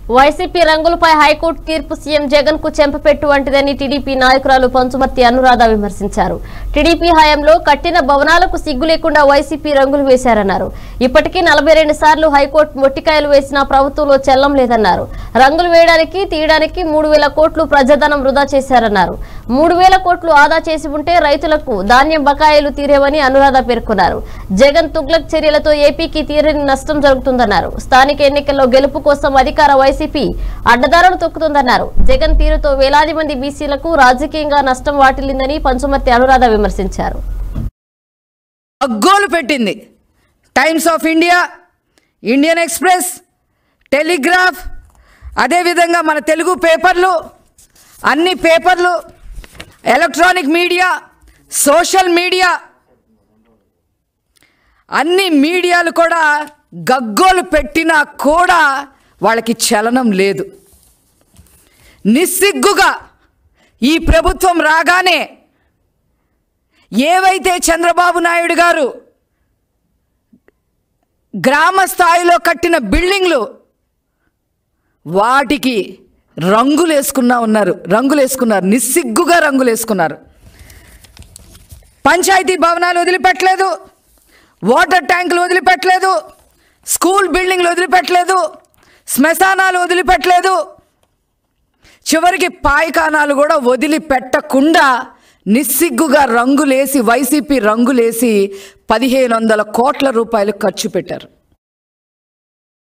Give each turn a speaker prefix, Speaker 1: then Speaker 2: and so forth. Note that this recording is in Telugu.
Speaker 1: వైసీపీ రంగులపై హైకోర్టు తీర్పు సీఎం జగన్ కు చెంపపెట్టు వంటిదని టీడీపీ నాయకురాలు పంచుమర్తి అనురాధ విమర్శించారు. టీడీపీ హయాంలో కట్టిన భవనాలకు సిగ్గు లేకుండా వైసీపీ రంగులు వేశారన్నారు. ఇప్పటికీ 42 సార్లు హైకోర్టు మొట్టికాయలు వేసినా ప్రభుత్వంలో చెల్లం లేదన్నారు. రంగులు వేయడానికి తీయడానికి 3000 కోట్లు ప్రజాధనం వృధా చేశారన్నారు. 3000 కోట్లు ఆదా చేసి ఉంటే రైతులకు ధాన్యం బకాయిలు తీరేవని అనురాధ పేర్కొన్నారు. జగన్ తుగ్లక్ చర్యలతో ఏపీకి తీరని నష్టం జరుగుతుందన్నారు. స్థానిక ఎన్నికల్లో గెలుపు కోసం అధికార వైసీపీ అడ్డదారులు తొక్కుతుందన్నారు. జగన్ తీరుతో వేలాది మంది బీసీలకు రాజకీయంగా నష్టం వాటిల్లిందని పంచుమర్తి అనురాధ విమర్శించారు.
Speaker 2: అగ్గోలు పెట్టింది Times of India, Indian Express, Telegraph, అదేవిధంగా మన తెలుగు పేపర్లు, అన్ని పేపర్లు, ఎలక్ట్రానిక్ మీడియా, సోషల్ మీడియా, అన్ని మీడియాలు కూడా గగ్గోలు పెట్టినా కూడా వాళ్ళకి చలనం లేదు. నిస్సిగ్గుగా ఈ ప్రభుత్వం రాగానే ఏవైతే చంద్రబాబు నాయుడు గారు గ్రామ స్థాయిలో కట్టిన బిల్డింగ్లు వాటికి రంగులేసుకున్నారు, నిస్సిగ్గుగా రంగులేసుకున్నారు. పంచాయతీ భవనాలు వదిలిపెట్టలేదు, వాటర్ ట్యాంకులు వదిలిపెట్టలేదు, స్కూల్ బిల్డింగ్లు వదిలిపెట్టలేదు, శ్మశానాలు వదిలిపెట్టలేదు, చివరికి పాయిఖానాలు కూడా వదిలిపెట్టకుండా నిస్సిగ్గుగా రంగులేసి వైసీపీ రంగులేసి 1500 కోట్ల రూపాయలు ఖర్చు పెట్టారు.